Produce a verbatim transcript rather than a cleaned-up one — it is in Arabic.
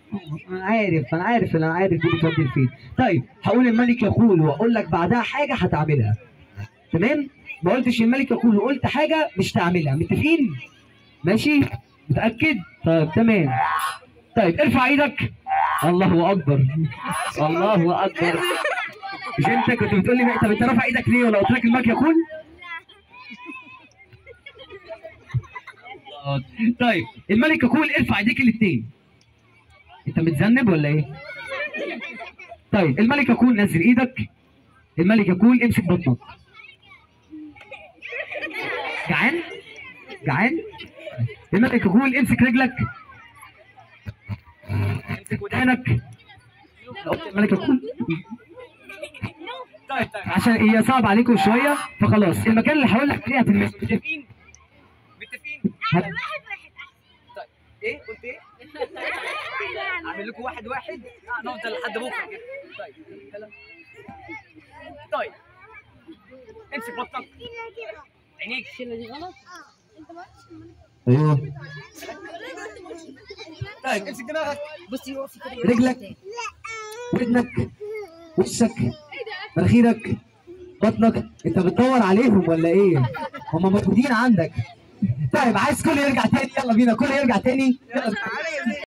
انا عارف انا عارف انا عارف دي بتودي لفين. طيب هقول الملك يقول واقول لك بعدها حاجه هتعملها. تمام؟ ما قلتش الملك يقول وقلت حاجه مش تعملها، متفقين؟ ماشي؟ متاكد؟ طيب تمام. طيب ارفع ايدك. الله اكبر. الله اكبر. مش انت كنت بتقول لي طب انت رافع ايدك ليه ولا قلت لك الملك يقول؟ طيب الملك يقول ارفع ايديك الاثنين. انت متذنب ولا ايه؟ طيب الملك يقول نزل ايدك. الملك يقول امسك بطنك. جعان؟ جعان؟ الملك يقول امسك رجلك. امسك ودانك. الملك يقول طيب طيب عشان هي صعب عليكم شويه فخلاص المكان اللي هقول لك عليه هتلمسه. متفقين؟ متفقين؟ واحد واحد طيب ايه؟ قلت ايه؟ اعمل لكم واحد واحد؟ اه نفضل لحد بكره كده. طيب كلام. طيب امسك بطنك. عينيك. دي غلط؟ ايوه. طيب امسك دماغك. بصي وقفي كده. رجلك. ودنك. وشك. مناخيرك. بطنك. انت بتدور عليهم ولا ايه؟ هم موجودين عندك. طيب عايز كله يرجع تاني، يلا بينا كله يرجع تاني. يلا.